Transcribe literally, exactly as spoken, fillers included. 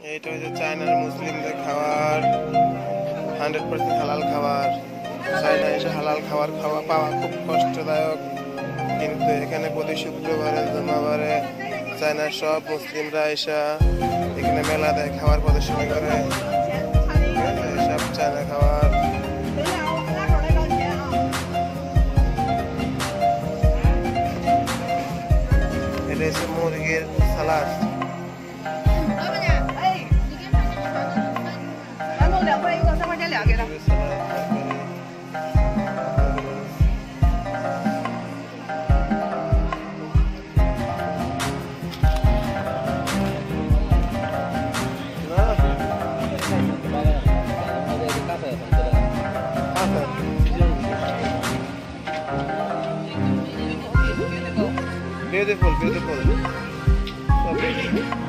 এইটা হচ্ছে চায়নার মুসলিমদের খাবার, হান্ড্রেড পার্সেন্ট হালাল খাবার। চায়না এসে হালাল খাবার খাওয়া পাওয়া খুব কষ্টদায়ক, কিন্তু এখানে প্রতি শুক্রবারে জমাবারে চায়নার সব মুসলিমরা এসে এখানে মেলা দেয়, খাবার প্রদর্শনী করে। সব চায়না খাবার। এটা হচ্ছে মুরগির সালাদ। Beautiful, beautiful. So beautiful.